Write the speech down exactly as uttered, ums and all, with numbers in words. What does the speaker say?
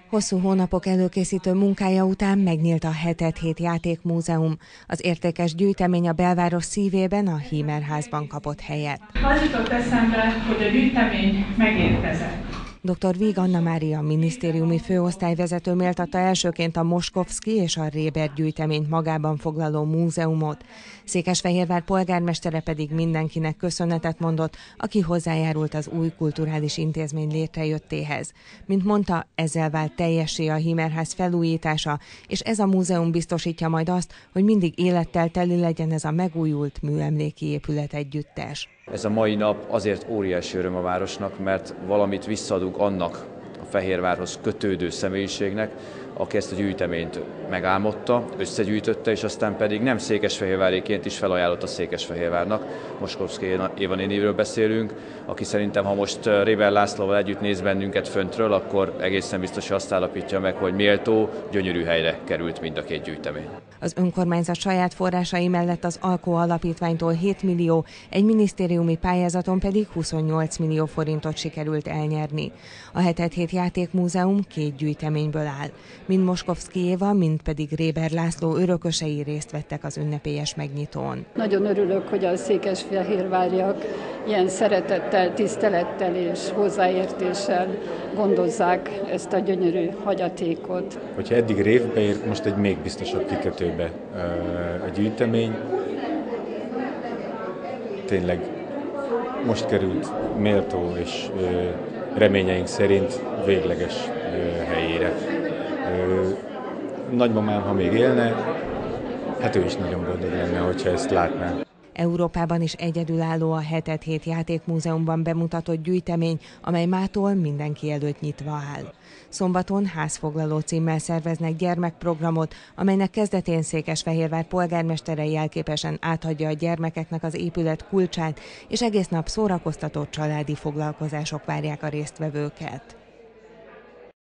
Hosszú hónapok előkészítő munkája után megnyílt a hetet hét Játékmúzeum. Az értékes gyűjtemény a belváros szívében, a Hímerházban kapott helyet. Az jutott eszembe, hogy a gyűjtemény megérkezett. doktor Víg Anna Mária minisztériumi főosztályvezető méltatta elsőként a Moskovszky és a Réber gyűjteményt magában foglaló múzeumot. Székesfehérvár polgármestere pedig mindenkinek köszönetet mondott, aki hozzájárult az új kulturális intézmény létrejöttéhez. Mint mondta, ezzel vált teljessé a Hímerház felújítása, és ez a múzeum biztosítja majd azt, hogy mindig élettel teli legyen ez a megújult műemléki épület együttes. Ez a mai nap azért óriási öröm a városnak, mert valamit visszaadunk annak a Fehérvárhoz kötődő személyiségnek, aki ezt a gyűjteményt megálmodta, összegyűjtötte, és aztán pedig nem székesfehérváriként is felajánlotta Székesfehérvárnak. Moskovszky Éva néniről beszélünk, aki szerintem, ha most Réber Lászlóval együtt néz bennünket föntről, akkor egészen biztos azt állapítja meg, hogy méltó, gyönyörű helyre került mind a két gyűjtemény. Az önkormányzat saját forrásai mellett az Alko Alapítványtól hét millió, egy minisztériumi pályázaton pedig huszonnyolc millió forintot sikerült elnyerni. A hetet hét Játékmúzeum két gyűjteményből áll. Mind Moskovszky Éva, mind pedig Réber László örökösei részt vettek az ünnepélyes megnyitón. Nagyon örülök, hogy a székesfehérváriak ilyen szeretettel, tisztelettel és hozzáértéssel gondozzák ezt a gyönyörű hagyatékot. Hogyha eddig révbe ért, most egy még biztosabb kikötőbe a gyűjtemény. Tényleg most került méltó és reményeink szerint végleges helyére. Nagymamám, ha még élne, hát ő is nagyon boldog lenne, hogyha ezt látná. Európában is egyedülálló a hetet hét Játékmúzeumban bemutatott gyűjtemény, amely mától mindenki előtt nyitva áll. Szombaton házfoglaló címmel szerveznek gyermekprogramot, amelynek kezdetén Székesfehérvár polgármestere jelképesen átadja a gyermekeknek az épület kulcsát, és egész nap szórakoztató családi foglalkozások várják a résztvevőket.